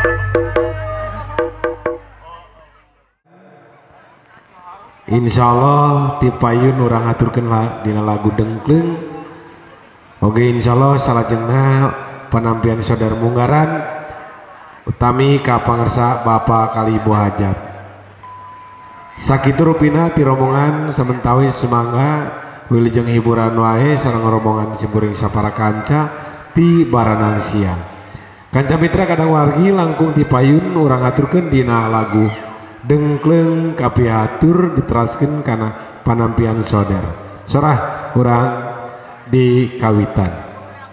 Insyaallah ti payun urang aturkeun dina lagu dengkleung. Oge insyaallah salajengna penampian saudara munggaran utami ka pangarsa Bapak kali Ibu hajat. Sakitu rupina ti rombongan sementawis semangga wilujeng hiburan wae sareng rombongan simpuring sapara kanca ti baranang siang. Kanca mitra kadang wargi langkung ti payun urang aturkeun dina lagu dengkleung kapiatur diteraskeun kana panampian saudara. Sorah urang di kawitan.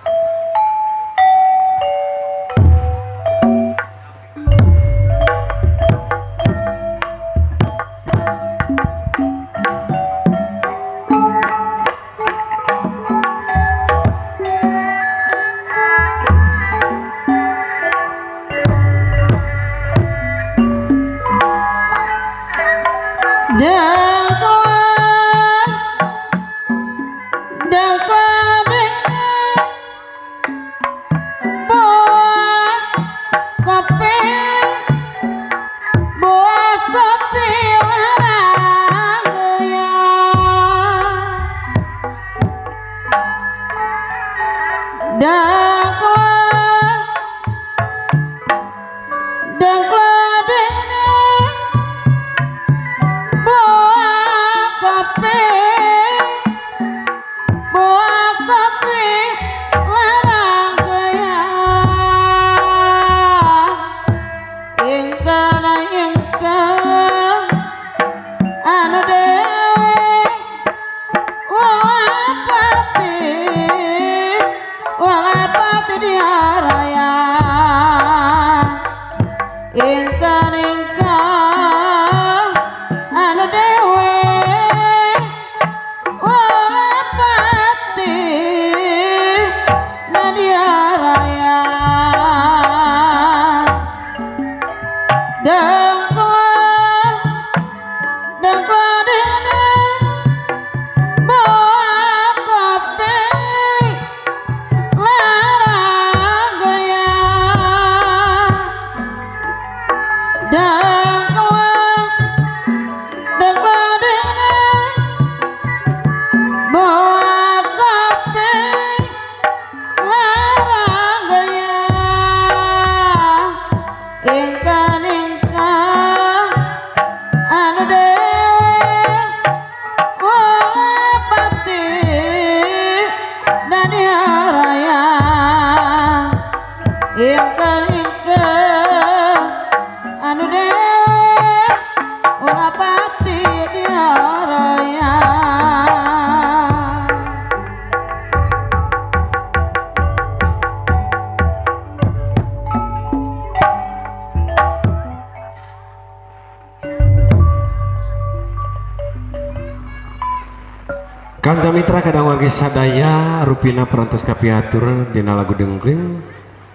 Kanca mitra kadang wargi sadaya rupina perantos kapiatur dina lagu dengkleung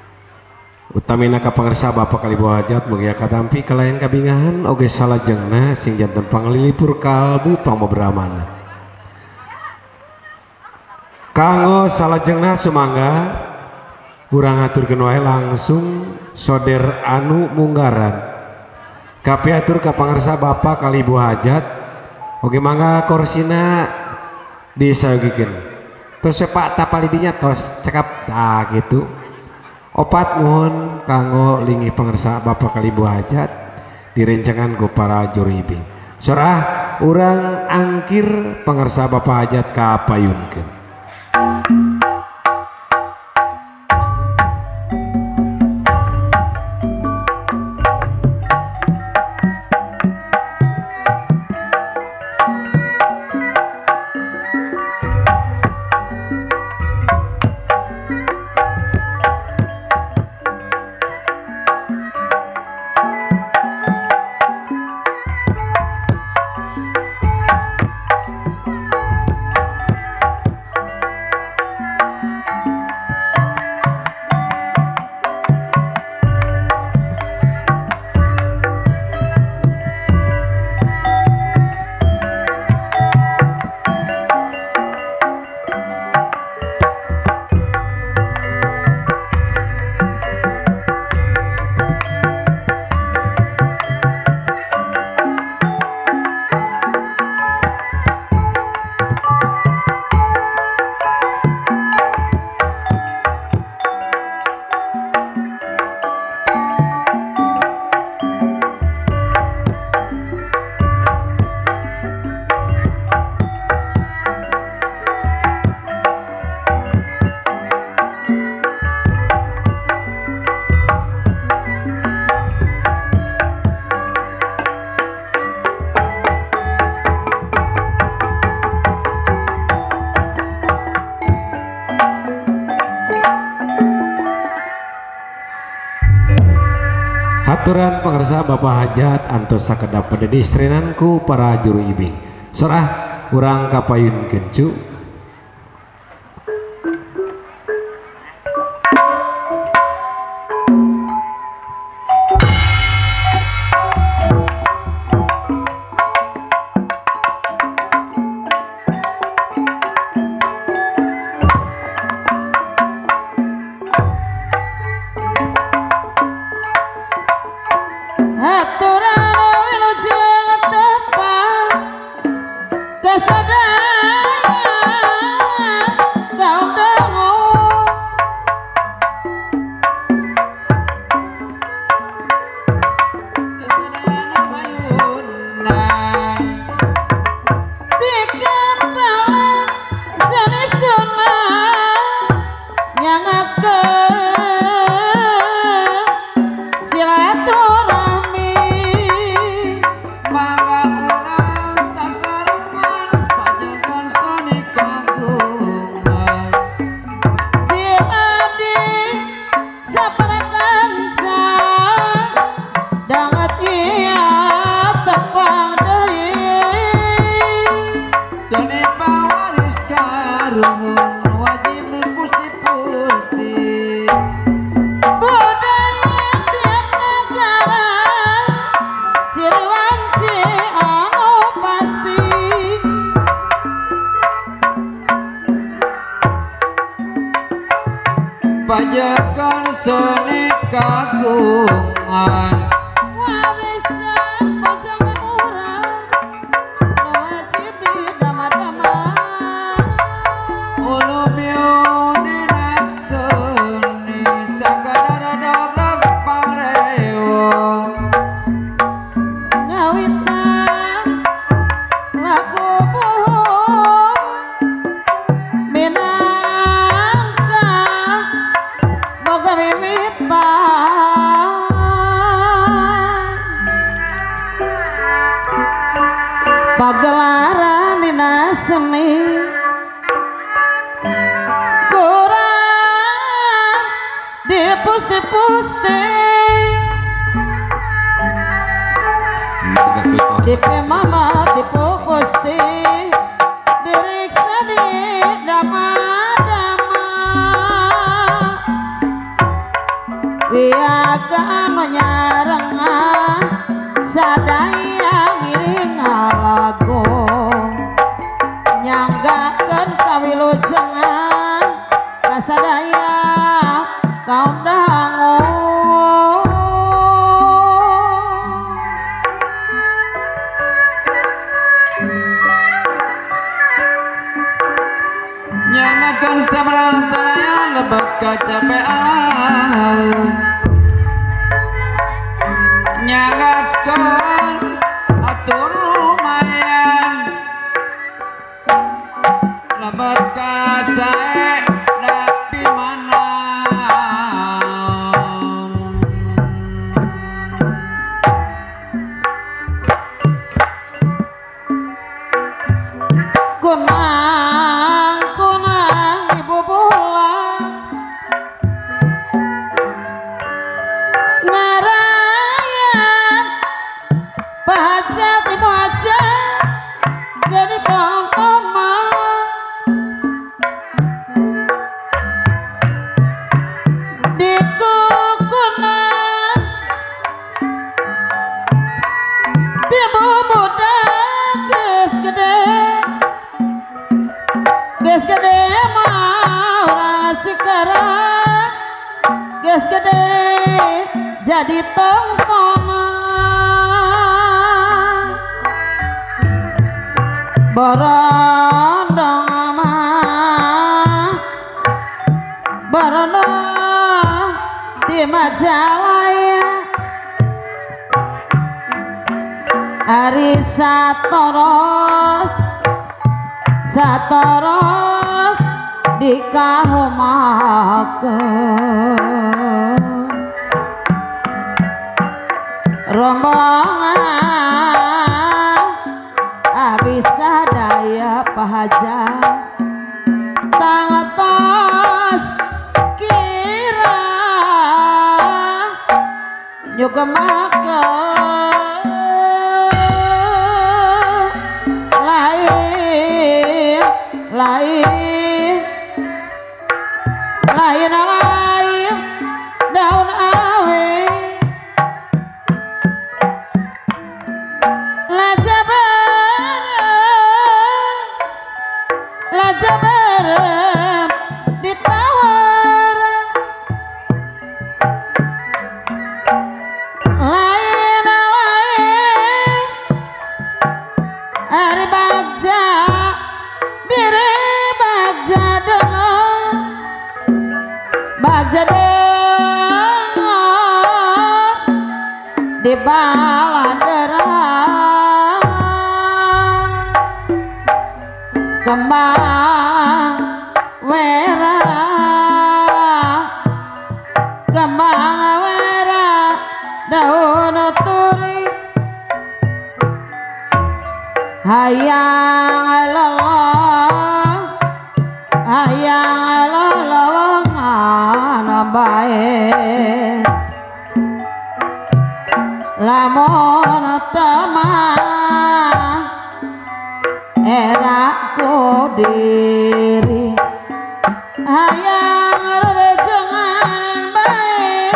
utamina ka pangarsa Bapak kali Ibu hajat mugia katampi kalayan kabingahan oge salajengna sing janten panglilipur kalbu pamobramana. Kanggo salajengna sumangga urang aturkeun wae langsung soder anu munggaran kapiatur ka pangarsa Bapak kali Ibu hajat oge mangga korsina disayogikeun terus sepak tapalidinya tos cekap gitu opat mohon kanggo linggih pangarsa Bapak kali Ibu hajat direncangan ku para juribi. Sorah urang angkir pangarsa Bapak hajat ka payunkeun. Haturan pangarsa Bapak hajat antos sakedap pededistrenanku para juru ibing. Sorah urang kapayun kencu. Pajakan seni kagungan warisan pajangan orang wajib didama-dama ulumiunina seni sakadara dodok parewo ngawitan laku buhung minangka boga mimitan pagelaran dina seni kurang dipusti-pusti dipe mama dipusti diriksa di dama-dama wiaga menyarengan sadaya ngiring lagu nyanggakeun kawilujengan kasadaya kaum dangu nyangakan sabrang saya lebat kacapean nyangakan atur lumayan lebat kasae tapi mana kunang ibu bulan ngarayan pahajat ibu hajat jadi tongkoma dikukunan tibu budak ges gede mah orang Cikarang ges gede jadi tontonan borondong mah borondong di Majalaya Ari satoros dikahumakeun rombongan abis sadaya pahajat tangetos kira nyukemake lain lain lain lain daun awe laja bareng ditawar lain lain hari bagja diri bagja dengan bagja dengan di baladerang kembang wera kembang wera daun turi hayang lelongan bae lamun teman eraku diri hayang rejengan bae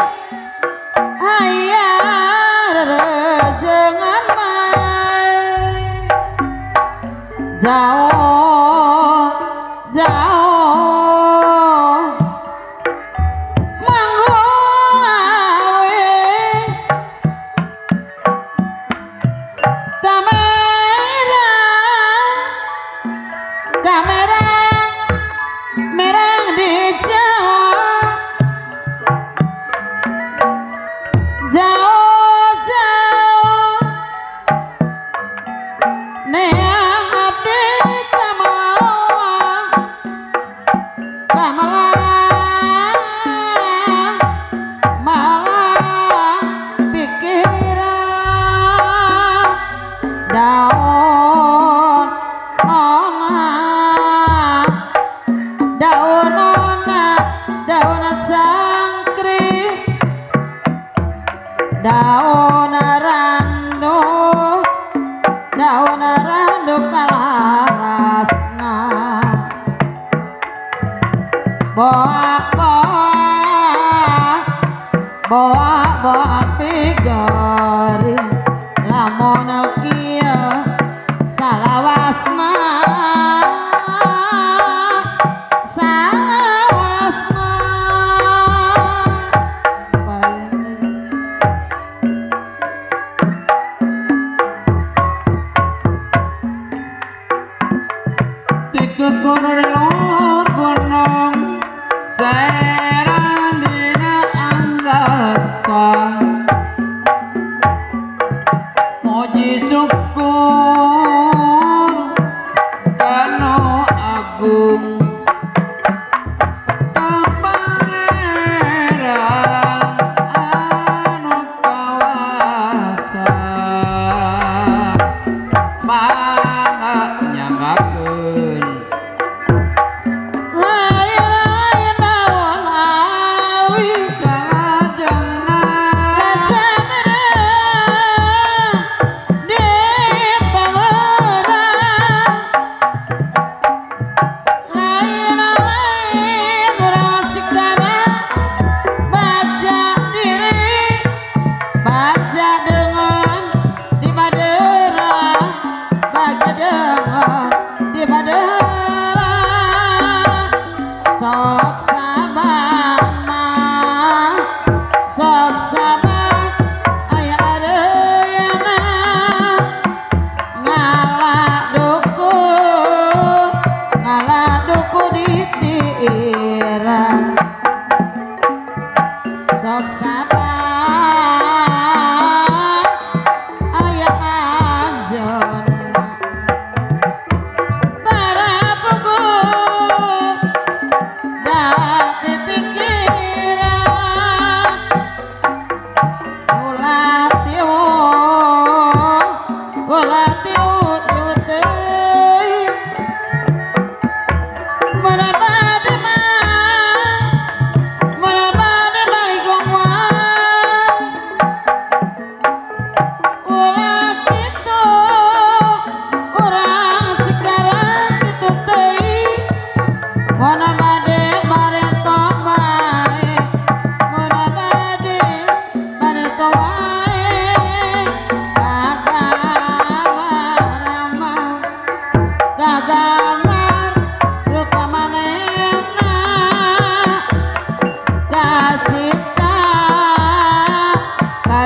hayang rejengan bae jauh jauh manggulawe kamera merah di jauh jauh neang abdi malah pikiran daun cangkrik daun randu kalarasna boa pigari lamun kieu salawasna Moji syukur kanu agung kapangeran anu kawasa mangga nyanggakeun lain daun awi kalajengna sok sabar aya areuna ngalah duku ditiran sok sabar aya anjeun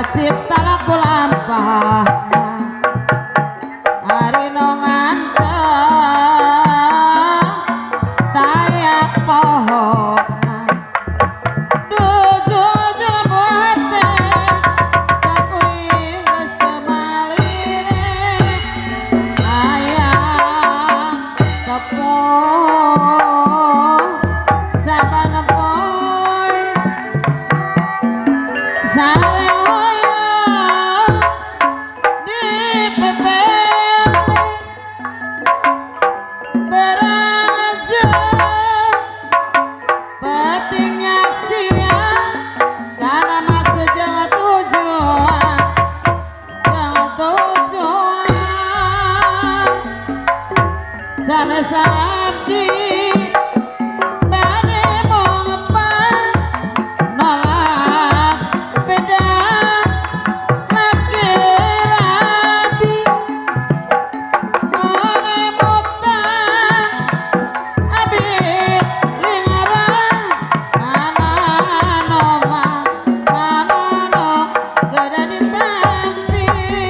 cipta laku lampah hari nonganteng tayak pohon jujur buate kakuri geus teu malire ayam tepung sabana poe saleoyo di pepele beraja penting nyaksian karena maksud jangan tujuan sana sabdi bade mongepang nolak beda laki rabi mone mutang abi lingarang manano gada ditampi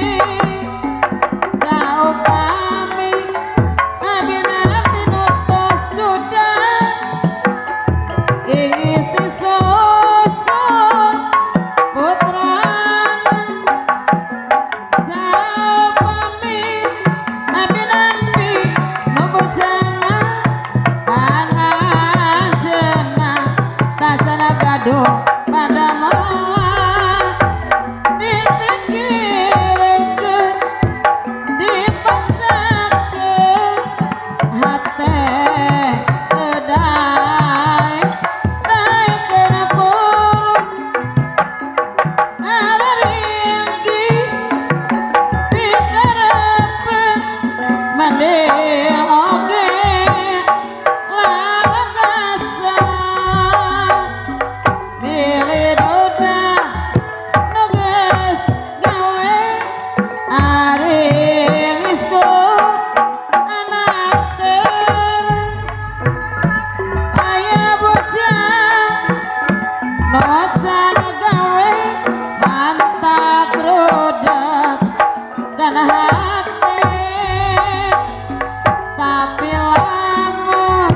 saupami abi nabi nutus duda ingis disosok putrana saupami abi nabi nubujangan panhanjena tajana gaduh pada malah dipikirkeun dipaksakeun hate kedai naikeun purun araringgis pikarepen mande oge lalagasan milih duda nugas gawe aringisku anak tereng aya bocah nocan gawe mantak rudet kana hate tapi lamun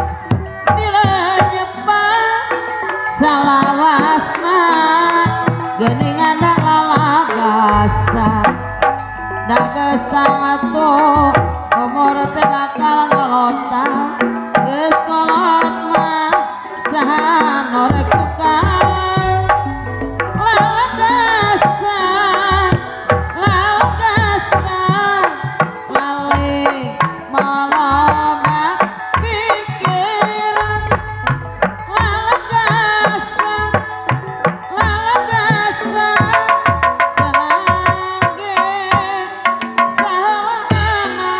dilenyepan salawasna geuningan da lalagasan da geus tangatu umur teh bakal ngolotang geus kolot mah saha norek suka lalagasan lali maloba pikiran lalagasan selage salana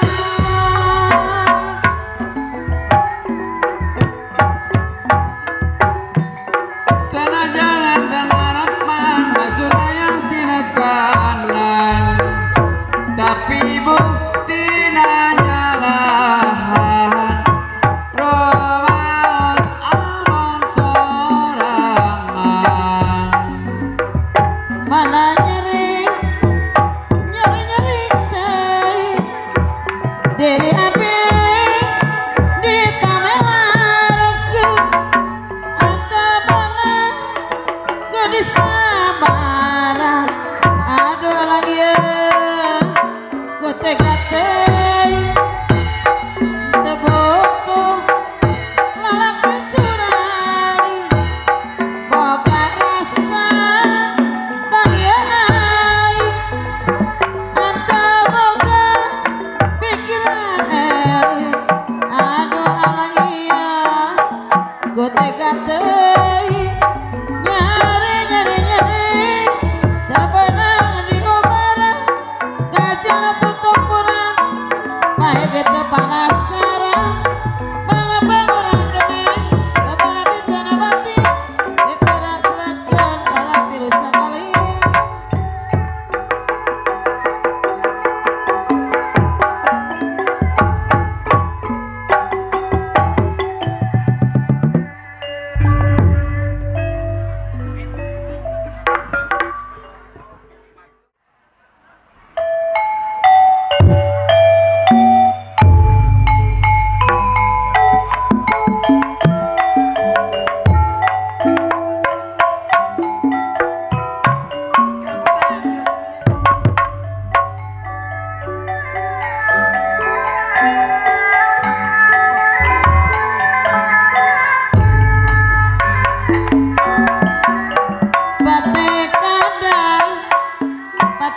Sanajan enten harapan basurayang tina kanan tapi buktina nyalahan romaos alon sorangan mana nyeri teh diri api ditamelarkeun atabana ku disabaran aduh lah ieu ku tega teh teu butuh lalaki curali boga rasa tah ieu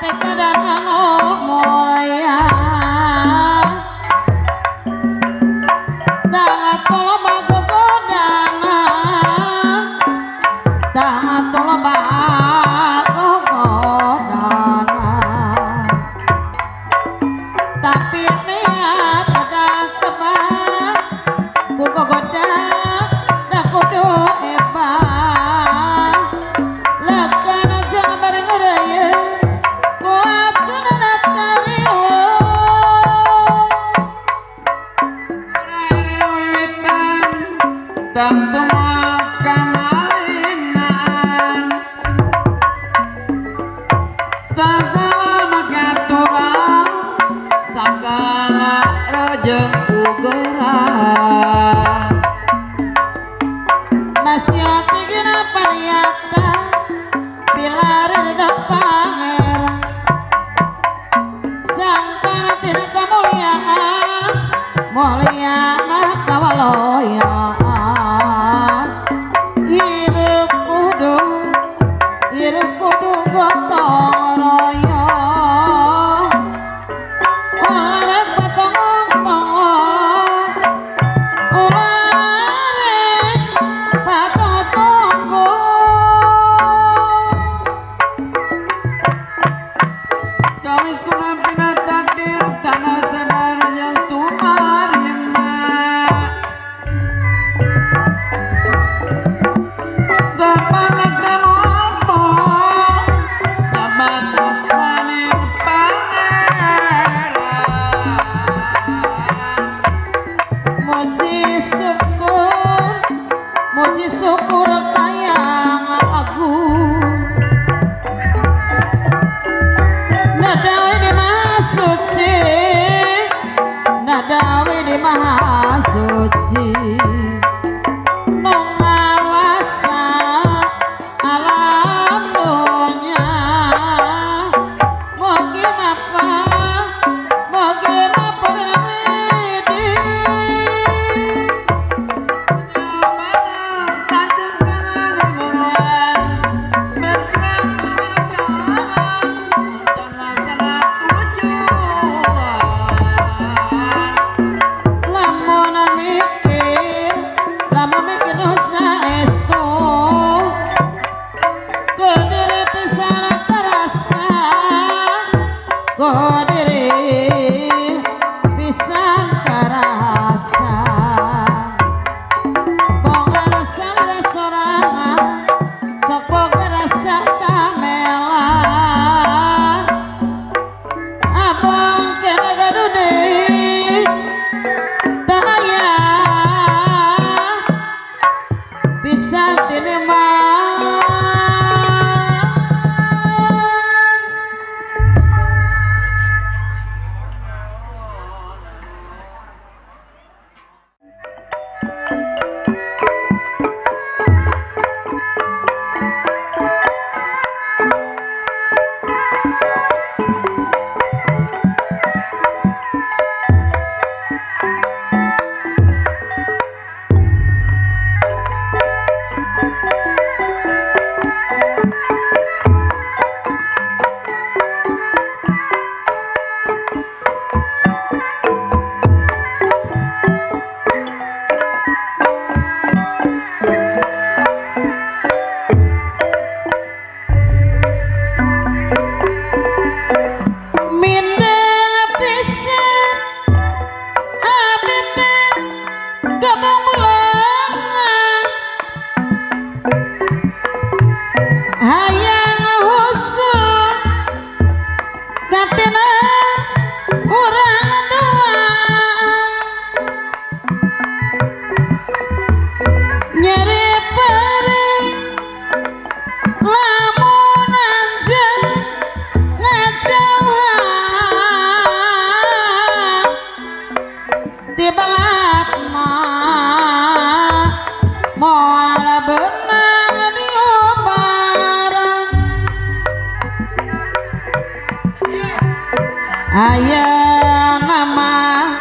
Aya nama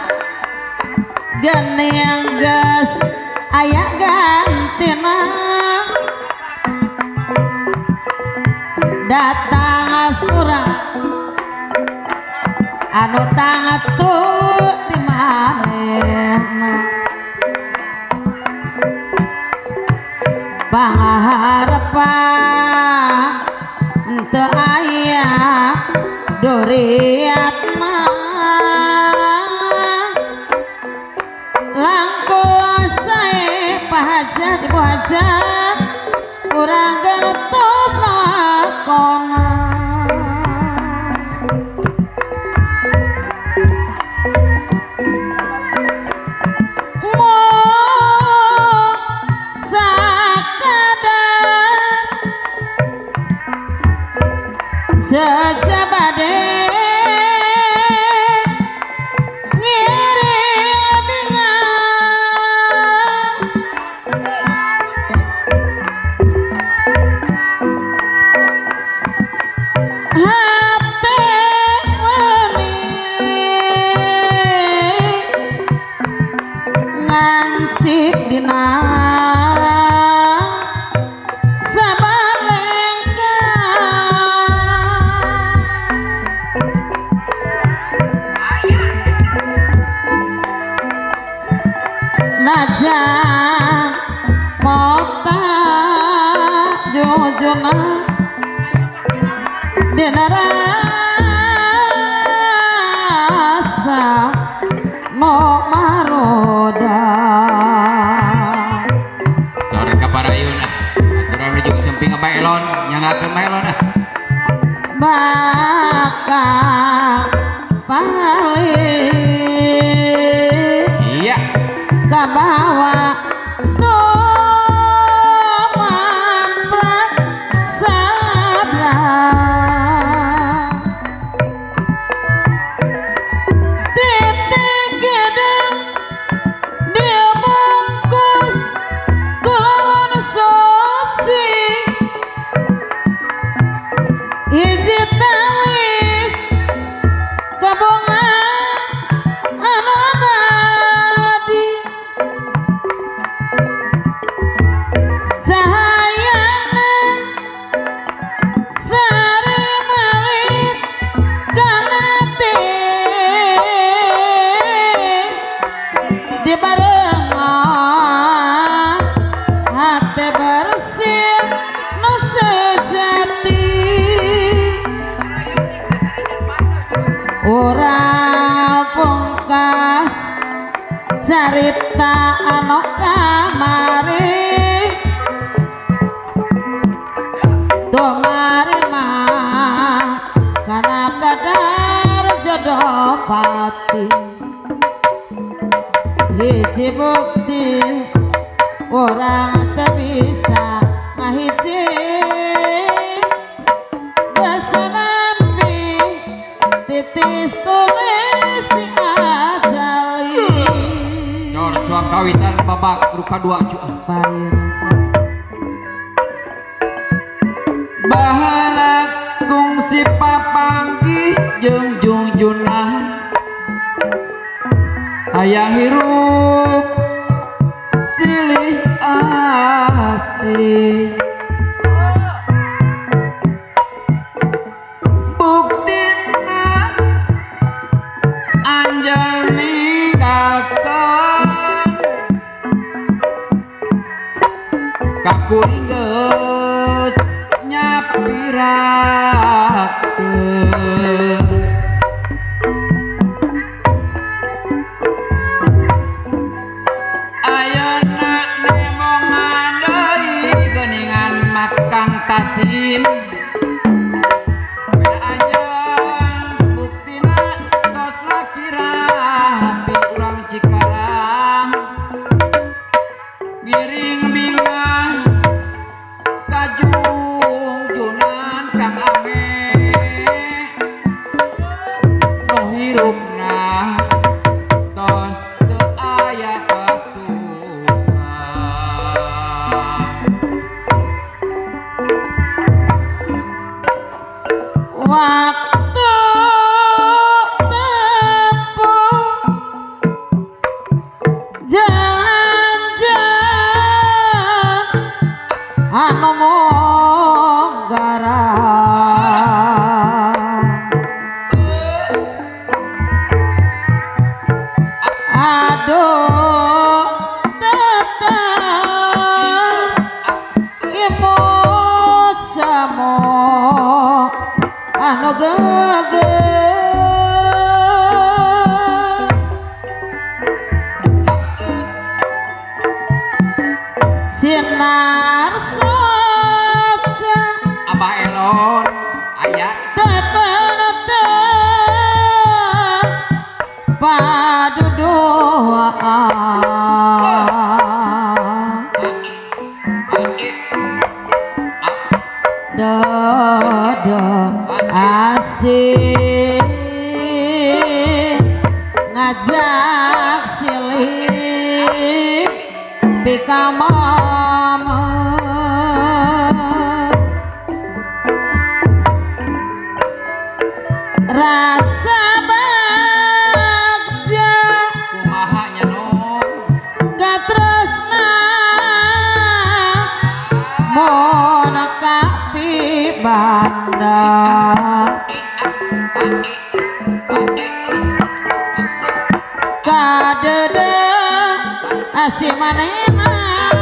geneang gas aya gantina datang surang anu tangatu di manehna pangaharepan teu aya doriat mah langkung sae pahajat ibu hajat urang gertos lakona sejabade ngiring bingang hati wani ngancik dina najan mota jujuna dina rasa no maroda sore kaparayuna aturan menuju semping melon nyangakeun melon bakal paling iya kabawa mamprak sadra titik gedeng dia bungkus kulawan suci hiji tawis kabongan anu abadi cahayana sari melit kanate di barengan hati bersih nu sejati ora pungkas carita anu kamari domari mah kana kadar jodoh pati hiji bukti orang teu bisa ngahiji kesenampi titis tulis di ajali cor cuang kawitan babak ruka dua cuang bahalak kungsi papanggi jeung junjunan aya hirup silih asih buktina anjeun ninggalkeun kakuring geus nyapirakeun ayeuna nemongan deui geuningan makang tasim beda anjeun buktina tos lakira hampir urang Cikarang giring bingah kajungjunan kang ame nu hirupna tos teu aya kasusah waktu tempuh jalan anu monggara geger sinar soca Abah Elon ayah tepenete padu doa dodo asik ngajak silih pikamama rasa bagja kumahanya non gatresna mon kapi banda kadede asimanena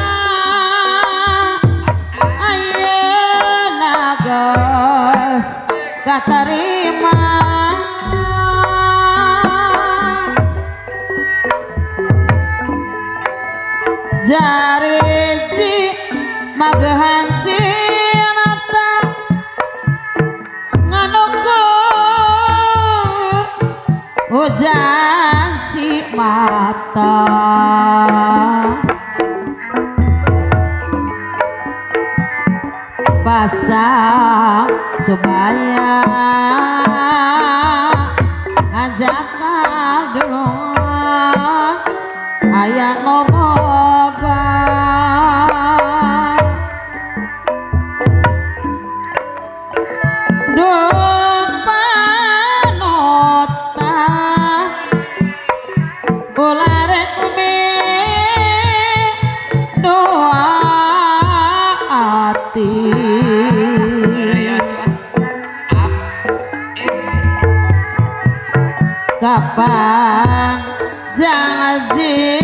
ayeuna geus katarima jariji magehan cinata nganukur hujan si mata pasang supaya ajakal dulungan aya ngomoga panotan ularek me doa ati kapan janji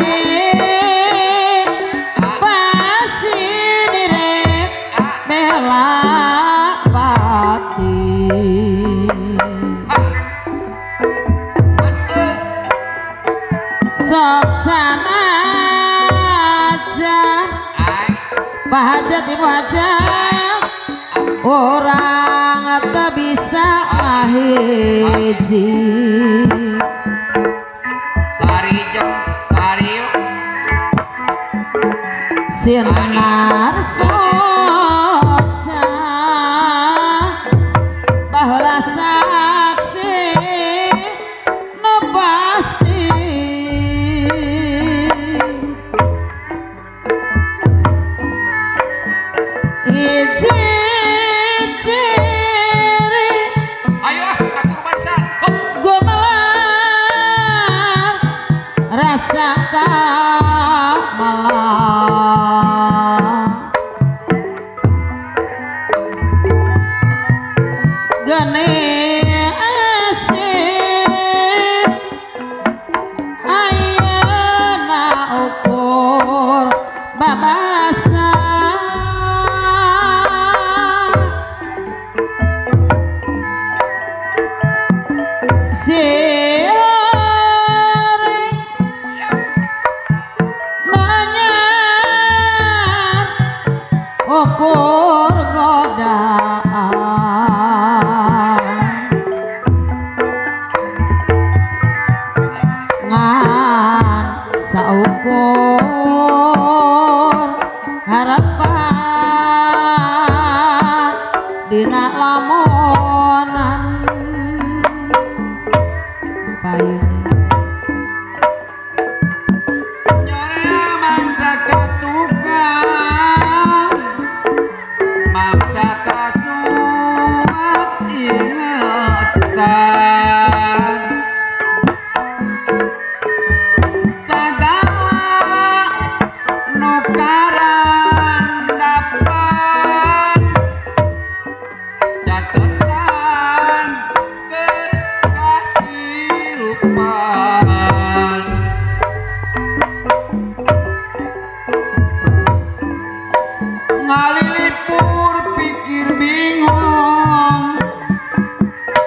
pasti direk bela pati sok sanajan Pak Hajat Ibu Hajat orang tak bisa hiji Sarijem Sariu sinar soca baheula saksi nu pasti hiji ciri ayo atur bangsa gumelar rasa kamalah geni asik ayeuna ukur babasa siare nanyar ukur godaan ngan saukur harapan dina lamonan payune nyora mangsa katukang mangsa kasuat ingetan sagala nukaran dapat caketan keur kahirupan ngalilipur pikir bingung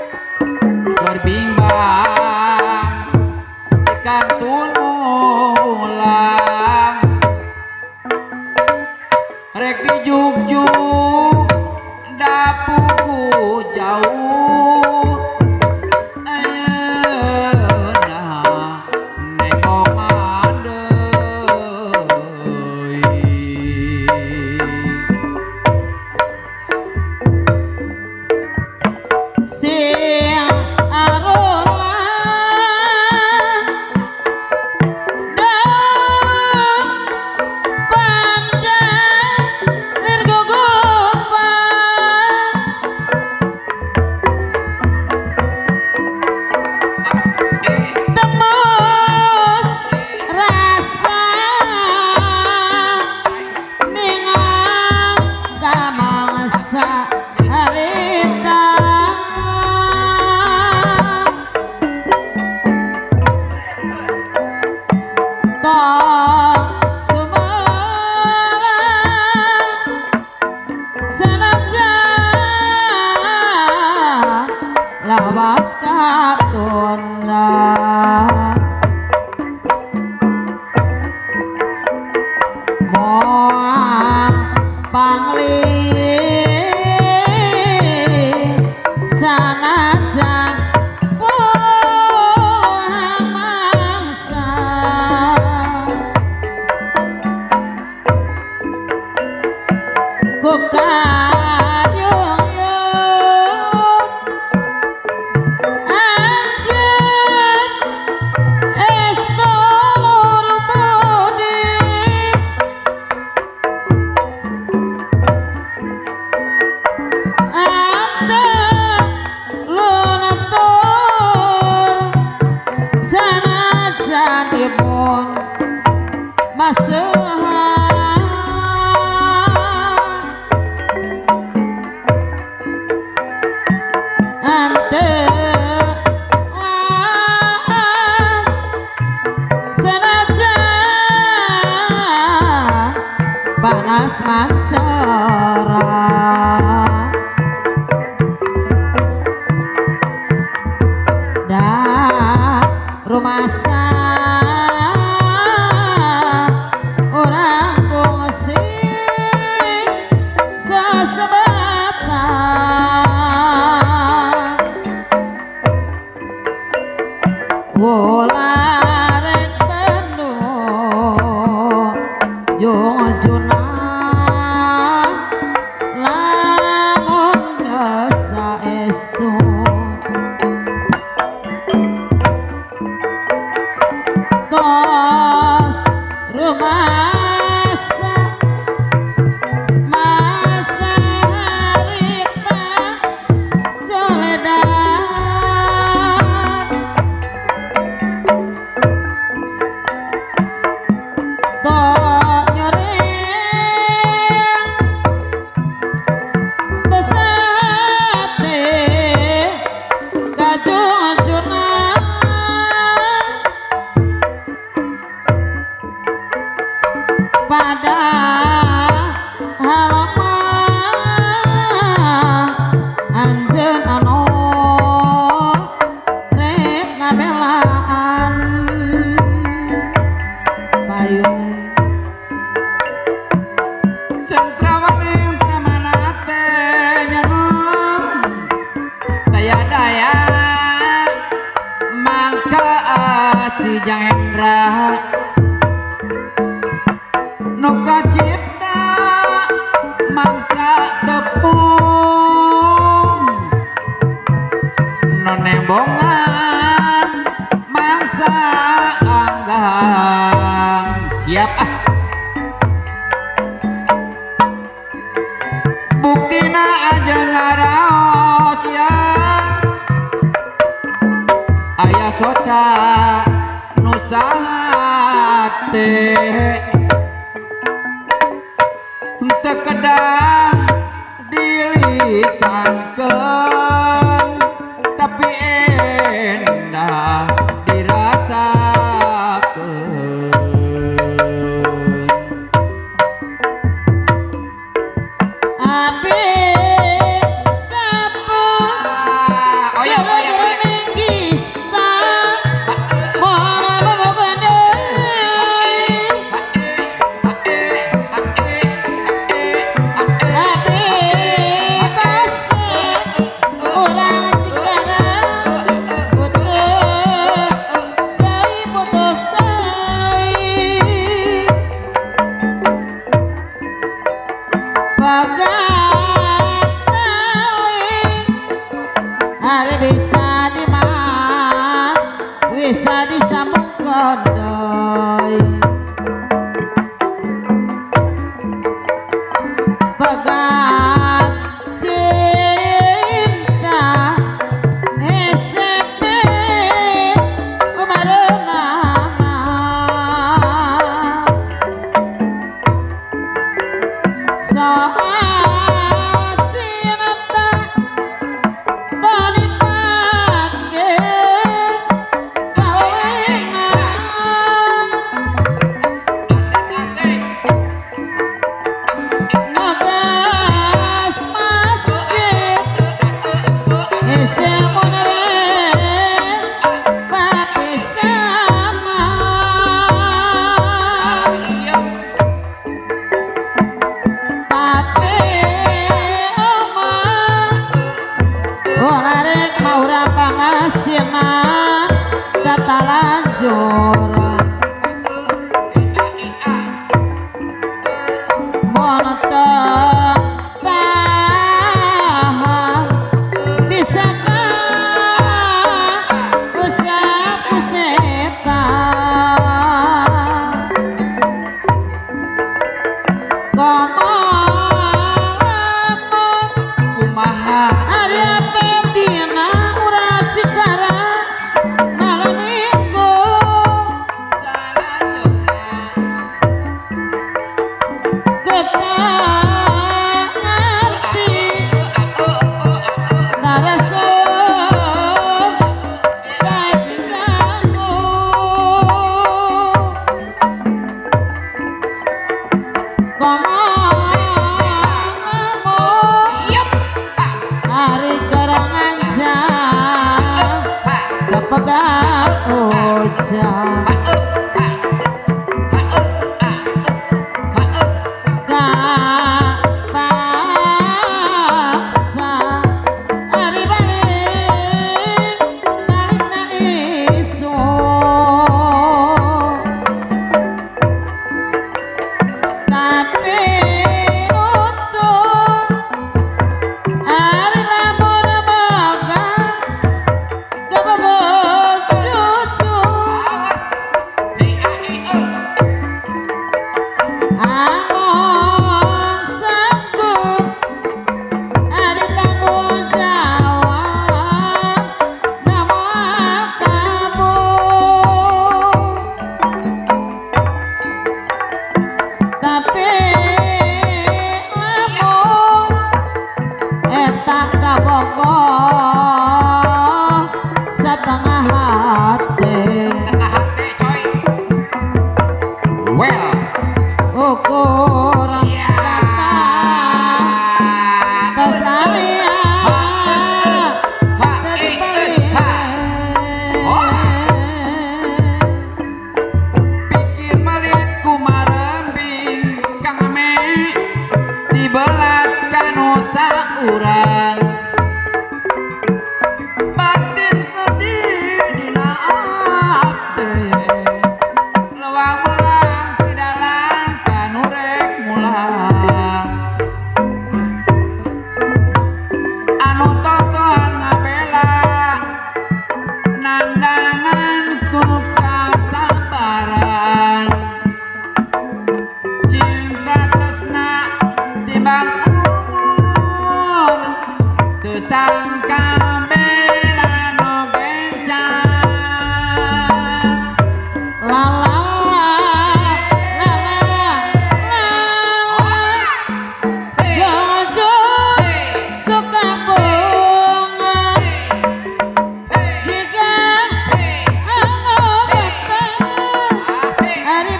lawas katunda moal pangli sanajan puluhan mangsa panas mancara dah rumasa orang kongsi sesebatan wolarek penuh jong junan lamun gasa estu tos rumasa masa harita soledad tok nyoreng tesate kajung-jungan pada halaman anjeun anu rek ngabelaan payung sentrawaning temanate nyanung daya daya mangka si Jang Hendra nu kacipta mangsa tepung nu nembongan mangsa anggang siap buktina aja ngaraos ya aya soca nu sahate teu kedah dilisankeun tapi endah dirasakeun api kapur gara-gara ninggista moal tapi pas orang Cikarang putus dari putus dari bagat tali hari bisa bisa disambung kodoi bagat cinta SMP kumareunana soal cinta tadi pake kawena ora pangasinan kata lanjuran monoton tahan bisakah usah-usetan komalamun kumaha hari pendina ura cikara malam minggu kita ngerti narasum baik diganggu hari gerangan jam kepegang ujang gak paksa hari balik na isu tapi untung hari lamun boga kebagus cucu amun sanggup hari tanggung jawab nama kamu tapi lamun eta kabogoh setengah hati tengah hati coy well ukuran ya kata kesayang pikir malit kumarembing kang me dibelat kanusa urang batin sedih dina ate lewang mulang tidalang kanurek mulang anu totohan ngabela nandangan ku kasabaran cinta tresna timbang umur teu sangka bela no gencang la la la jojo suka bunga jika anu betah hari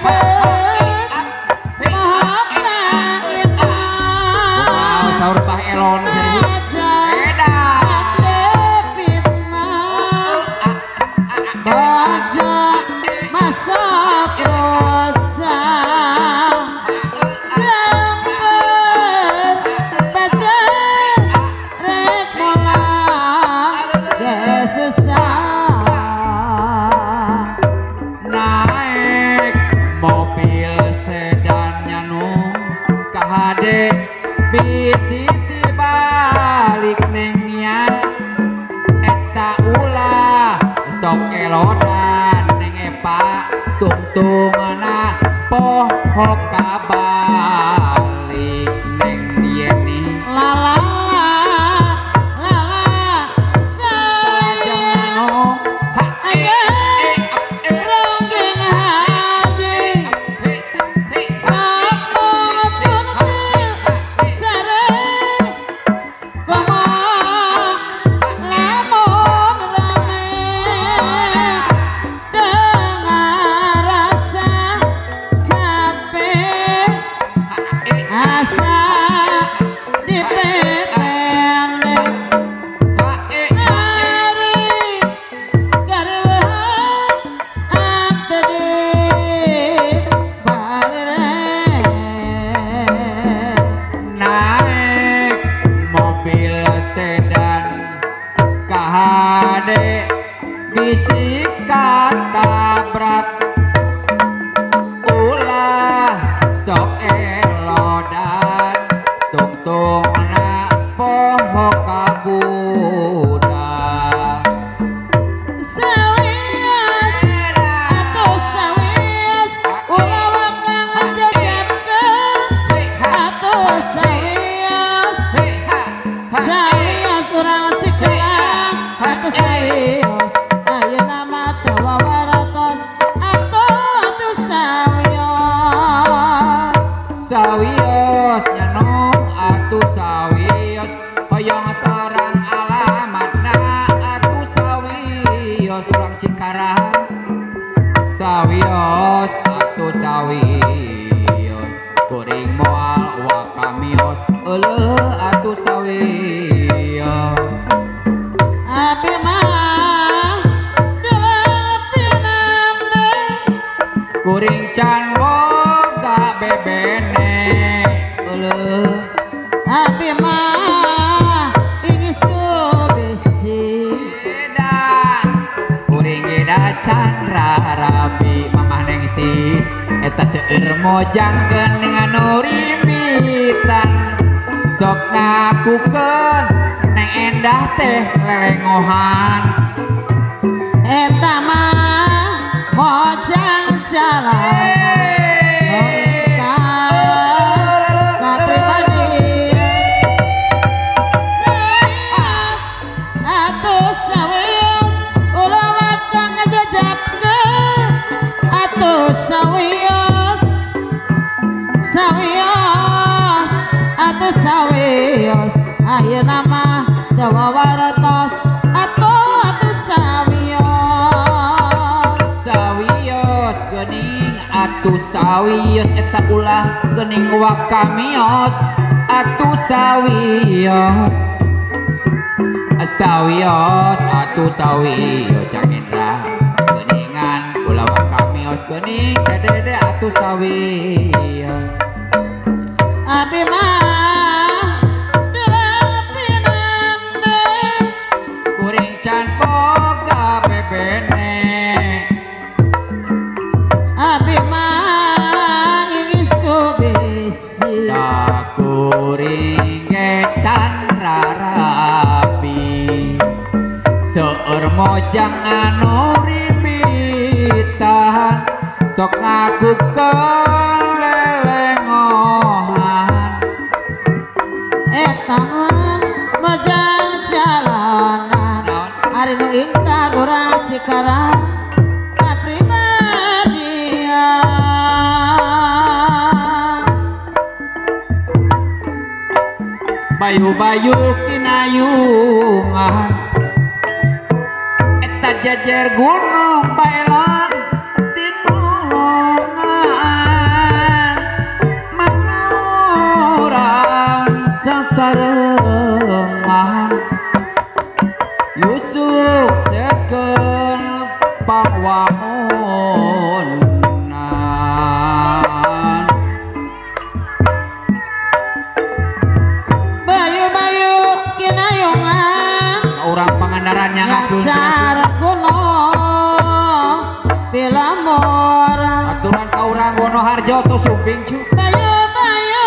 wow sahur Bah Elon seribu naik mobil sedannya nu kahade bisi balik neng nia eta ulah sok elodan neng epa tungtungna poho kabalik neng dia nih sajam no dengan rasa capek kade bisik kata berat ulah sok elodan tungtung na poho kabuda sawias atuh sawias ulah wakang jajabkeun atuh sawias sawias urang cikelang atuh sawias ayeuna mah teu wawaratos atuh sawias sawios nyanong atuh sawios hoyong terang alamatna atuh sawios urang Cikarang sawios atuh sawios kuring moal wakamios euleuh atuh sawios abi mah delepinan kuring can boga bebene euleuh abi mah ingis ku bisi Eda kuring eda Chandra Rabi mamah nengsi eta seueur mojang geuning anu rimitan sok ngakukeun neng endah teh lelengohan eta mah mojang jalan sawios atuh sawios ayeuna mah teu wawaratos atuh sawios sawios geuning atuh sawios eta ulah geuning wakamios atuh sawios sawios atuh sawios Cang Indra geuningan ulah wakamios geuning dedede atuh sawios abi mah delepinan kuring can boga bebene abi mah ingis ku bisi da kuring ge Chandra Rabi seueur mojang anu rimitan sok ngakukeun lelengohan eta mah mojang jalanan ari nu ingkar urang Cikarang kapribadian bayu-bayu kinayungan eta jajar gunung baelon tinulungan mangurang sasarengan Yusuf seskeun pangwangunan bayu-bayu kinayungan urang Pangandaran nyangakeun ngajar gunung Pilamur aturan ka urang Wonoharjo tuh sumping cu bayu-bayu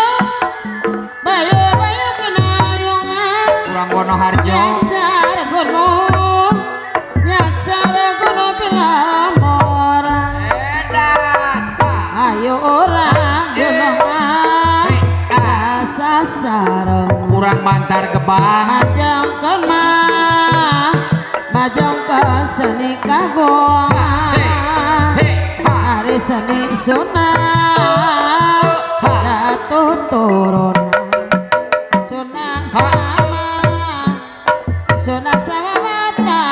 kinayungan urang Wonoharjo nyacar gunung Pilamur edas ayo orang gunungan sasareng urang Bantar Gebang majongkeun mah majongkeun seni kagungan hari seni sunat datuh turunan sunat sama mata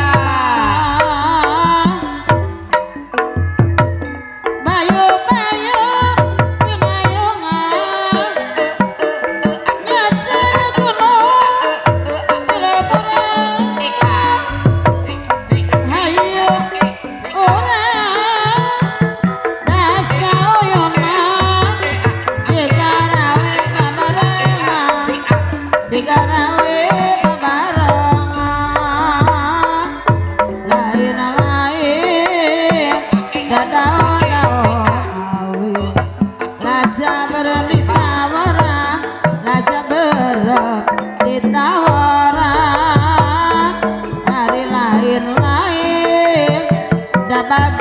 bayu-bayu kinayungan nyacar gunung Cileburang hayu urang dasaoyonan digarawe kabarengan digarawe kabarengan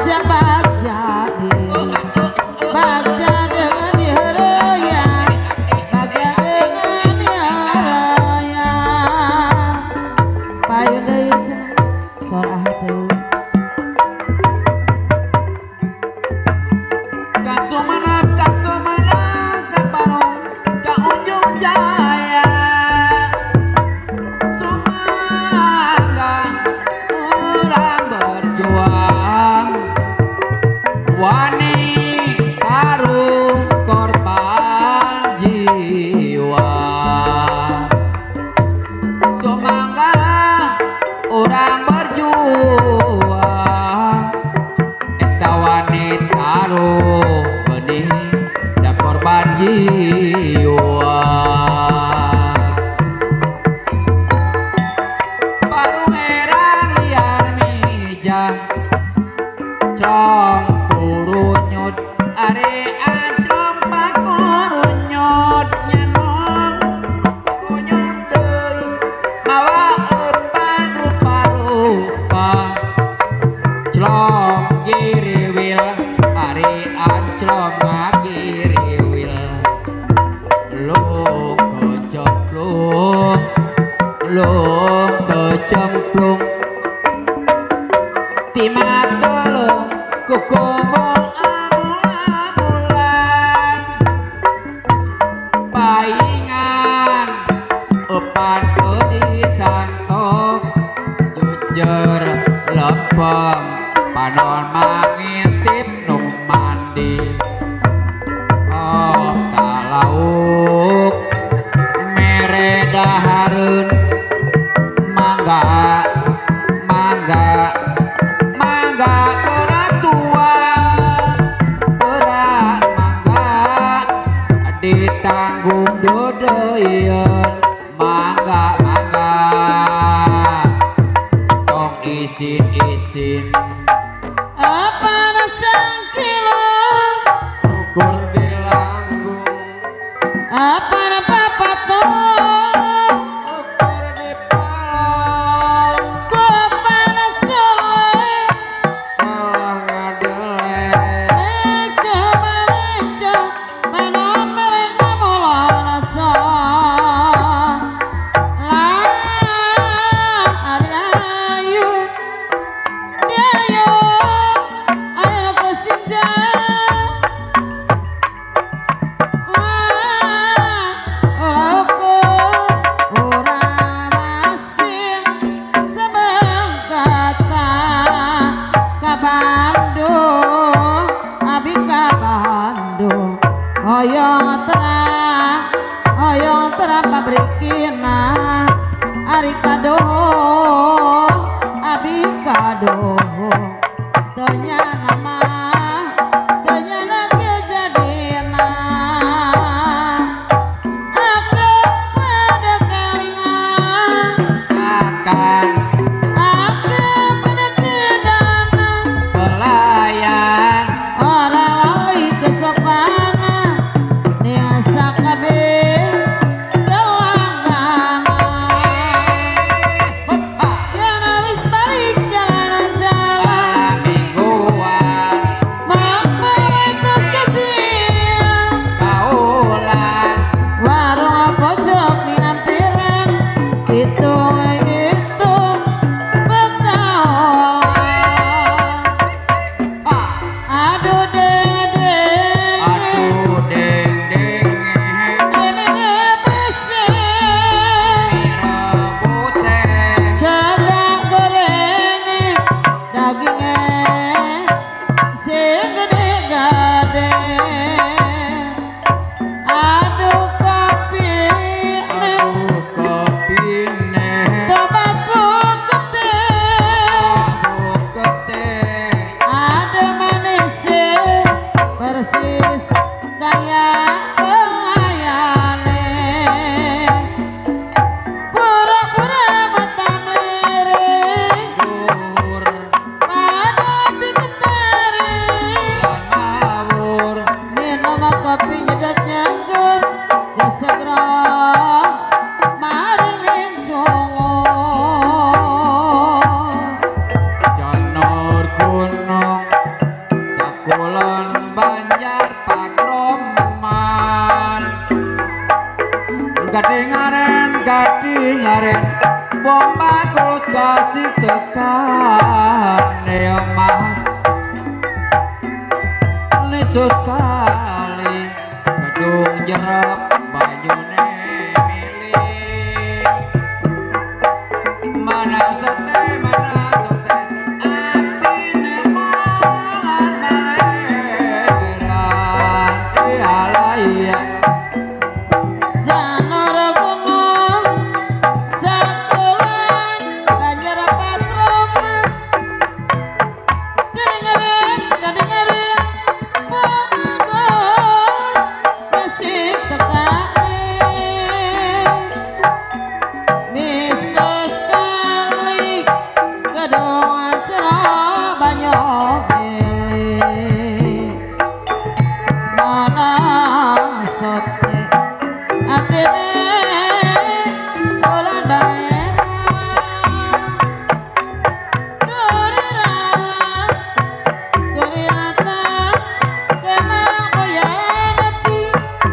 Jalan aja kasih tekan ya mas nesus kali gedung jerap banyune milih mana sote atine malar baleran ialaya Janur gunung sakulan banjir patroman kedengerin bagus kasih tekane misus kali gedung acara banyak pilih mana sote atine bulan daerah Gorirata kena koyanati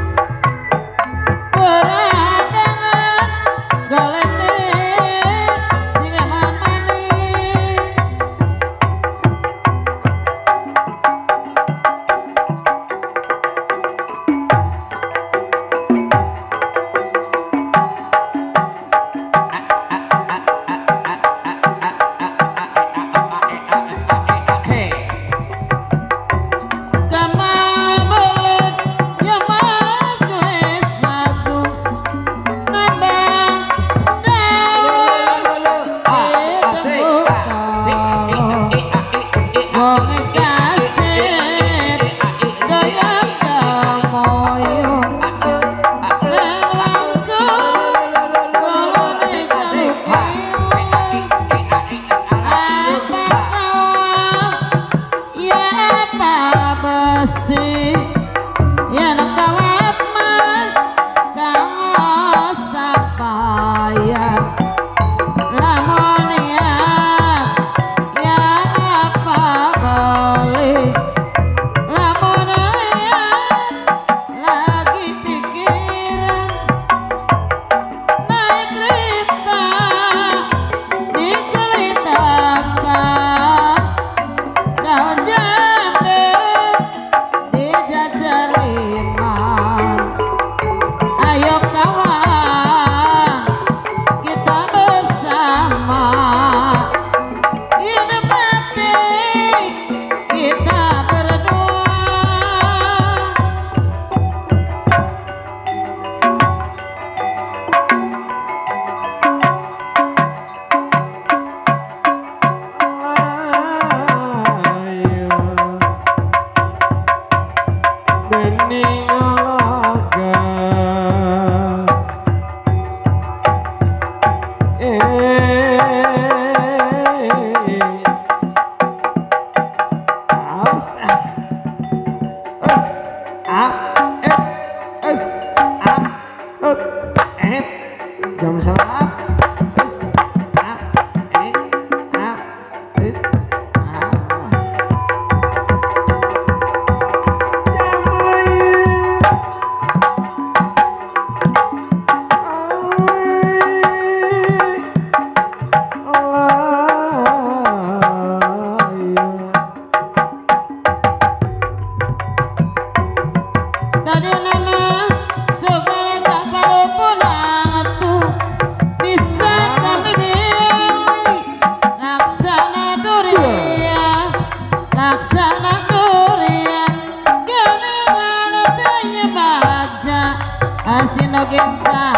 Berandangan golete singaman mani hey Kamal belet ya mas gue sagu nambah daun wong kasih gaya kamoyo dan langsung golone kaluki apa kawan ya apa besi ya nak kawat mah kau sapaya lamun ya apa beli lamun ya lagi pikiran naik kereta dikelitakan daun jambe dijajar lima ayo kawan kita bersama hidup mati kita berdua bening alaga aus us up us up jam salam us up tadi nama segala tak perlu pulang tuh bisa kami pilih laksana durian geningan tanya bagja asinogen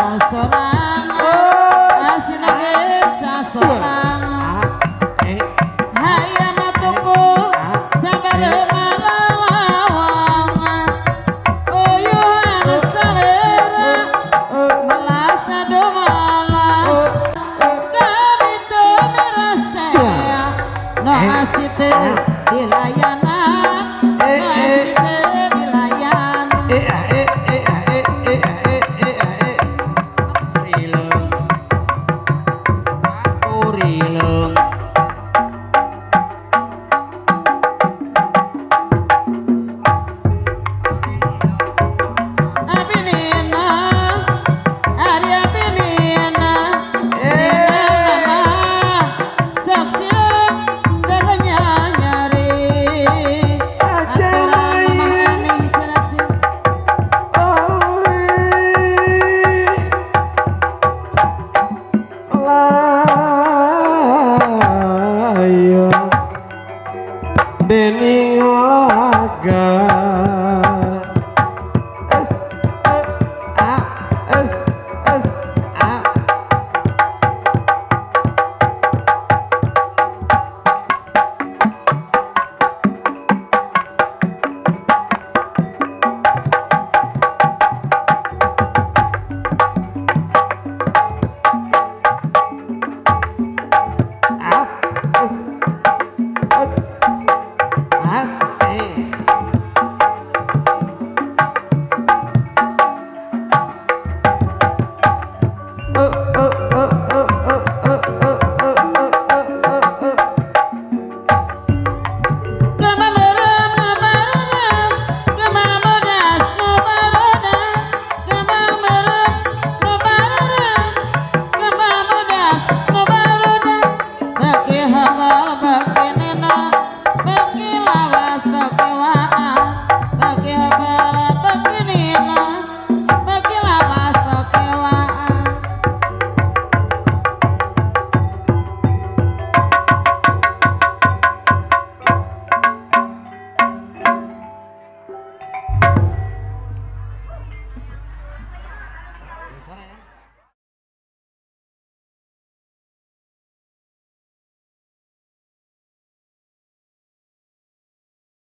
sorangan hayam tuku sabar malalawangan uyuhan salera melas ado malas kami tuh merasa no asite dilayan